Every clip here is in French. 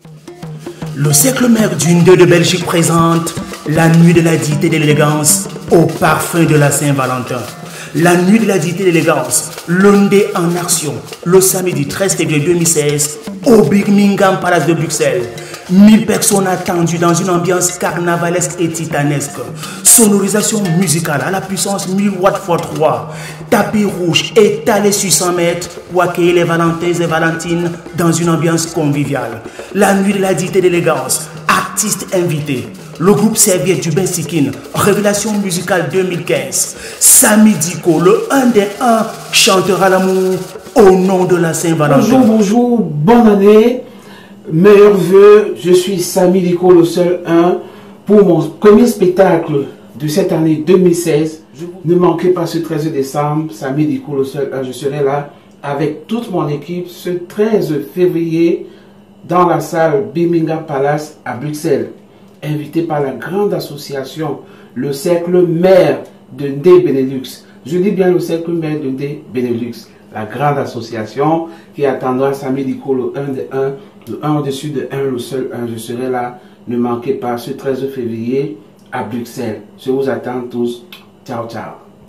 Le siècle mère d'une de Belgique présente la nuit de la dignité et de l'élégance au parfum de la Saint-Valentin. La nuit de la dignité et de l'élégance, l'Ondé en action, le samedi 13 février 2016 au Birmingham Palace de Bruxelles. 1000 personnes attendues dans une ambiance carnavalesque et titanesque. Sonorisation musicale à la puissance 1000 watts x 3. Tapis rouge étalé sur 100 mètres pour accueillir les Valentins et Valentines dans une ambiance conviviale. La nuit de la dignité et de l'élégance, artistes invités. Le groupe Serviette du Bensikin, Révélation musicale 2015. Samy Diko, le 1 des 1, chantera l'amour au nom de la Saint-Valentin. Bonjour, bonne année. Meilleurs vœux, je suis Samy Diko, le seul 1, pour mon premier spectacle de cette année 2016. Ne manquez pas ce 13 décembre, Samy Diko, le seul 1, je serai là avec toute mon équipe ce 13 février dans la salle Birmingham Palace à Bruxelles. Invité par la grande association, le Cercle Mère de Ndé Benelux. Je dis bien le Cercle Mère de Ndé Benelux, la grande association qui attendra Samy Diko, le 1 des 1, le 1 au-dessus de 1, le seul 1. Je serai là, ne manquez pas ce 13 février à Bruxelles. Je vous attends tous. Ciao, ciao.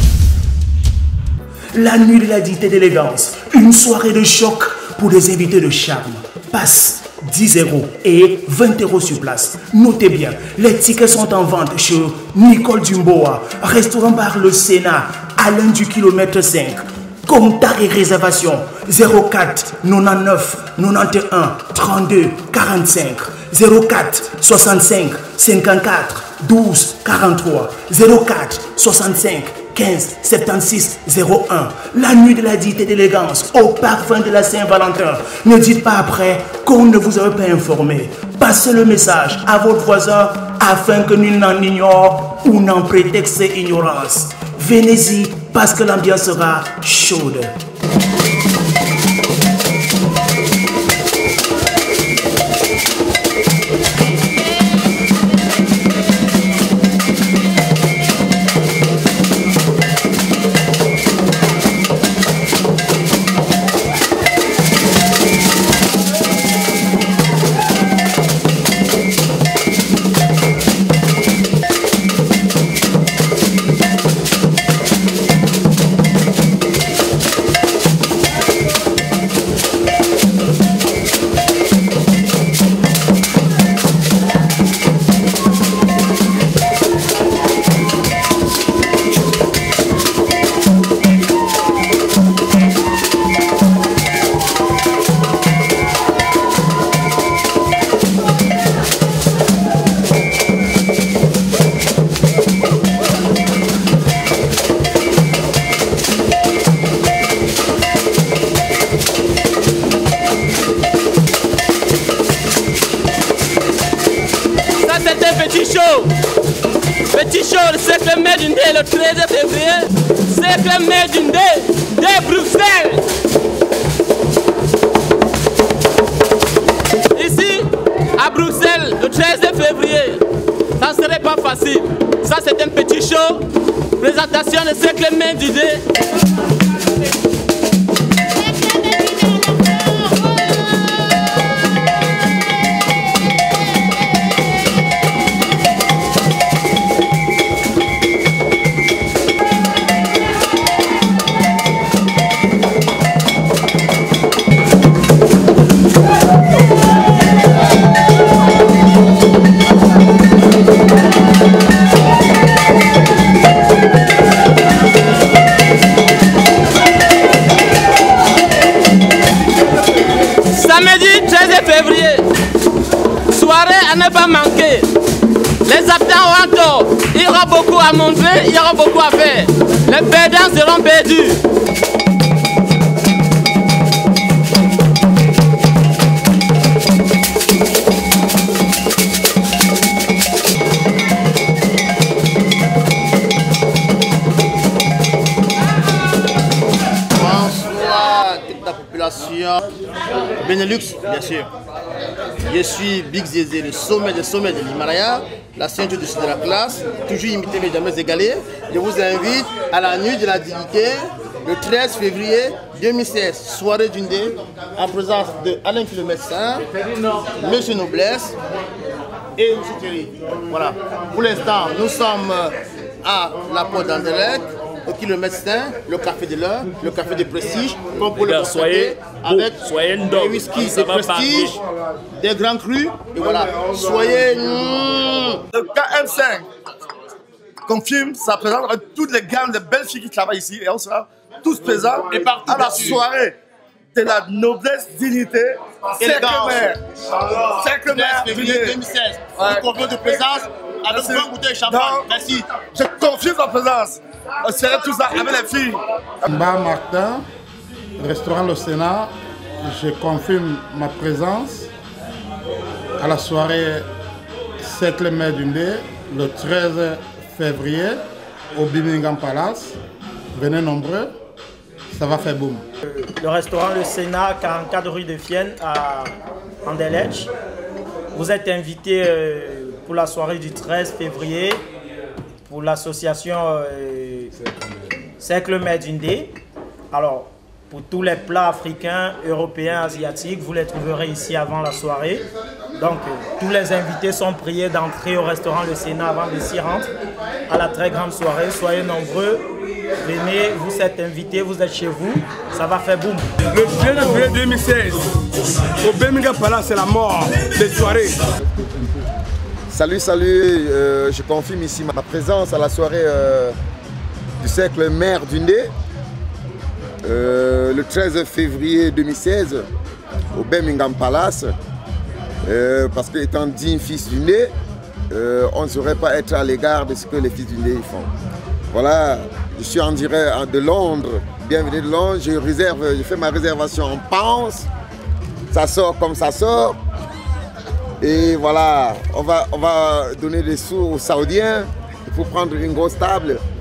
La nuit de la dignité et d'élégance, une soirée de choc pour des invités de charme. Passe 10 € et 20 € sur place. Notez bien, les tickets sont en vente chez Nicole Dumboa, restaurant bar Le Sénat, Alain du kilomètre 5. Contact et réservation 04 99 91 32 45 04 65 54 12 43 04 65 15 76 01. La nuit de la dignité et d'élégance au parfum de la Saint-Valentin. Ne dites pas après qu'on ne vous avait pas informé. Passez le message à votre voisin afin que nul n'en ignore ou n'en prétexte ignorance. Venez-y parce que l'ambiance sera chaude. Petit show, le Cercle Mère du Ndé le 13 février. Cercle Mère du Ndé de Bruxelles. Ici, à Bruxelles, le 13 février. Ça ne serait pas facile. Ça, c'est un petit show. Présentation du Cercle Mère du Ndé. Soirée à ne pas manquer. Les habitants ont tort. Il y aura beaucoup à montrer, il y aura beaucoup à faire. Les perdants seront perdus. Bonsoir toute la population. Benelux, bien sûr. Je suis Big Zézé, le sommet des sommets de l'Himalaya, la ceinture dessus de la classe, toujours imité mais jamais égalé. Je vous invite à la nuit de la dignité le 13 février 2016, soirée d'Undé, en présence de Alain le médecin, Monsieur Noblesse et M. Thierry. Voilà. Pour l'instant, nous sommes à la porte d'Andelec, qui le médecin, le café de l'heure, le café de prestige, comme pour le constater, avec des whisky de prestige, des grands crus, et voilà. Soyez... Le KM5 confirme sa présence avec toutes les gammes de belles filles qui travaillent ici, et on sera tous présents et partout, à la soirée de la noblesse, dignité, Cercle Mère 2016. Nous confions de présence avec 20 bouteilles de champagne. Merci. Je confie sa présence. On serait tous là avec les filles. Mba Martin, restaurant Le Sénat, je confirme ma présence à la soirée Cercle Mère d'Undé le 13 février au Birmingham Palace. Venez nombreux, ça va faire boum. Le restaurant Le Sénat, 44 rue de Fienne à Anderlecht. Vous êtes invité pour la soirée du 13 février pour l'association Cercle Mère d'Undé. Alors, pour tous les plats africains, européens, asiatiques, vous les trouverez ici avant la soirée. Donc, tous les invités sont priés d'entrer au restaurant Le Sénat avant de s'y rendre à la très grande soirée. Soyez nombreux, venez, vous êtes invités, vous êtes chez vous, ça va faire boum. Le 13 février 2016, au Birmingham Palace, c'est la mort des soirées. Salut, je confirme ici ma présence à la soirée du Cercle Mère d'Undé. Le 13 février 2016 au Birmingham Palace, parce que étant digne fils d'Undé, on ne saurait pas être à l'égard de ce que les fils d'Undé font. Voilà, je suis en direct de Londres, bienvenue de Londres, je fais ma réservation en pounds, ça sort comme ça sort, et voilà, on va donner des sous aux Saoudiens pour prendre une grosse table.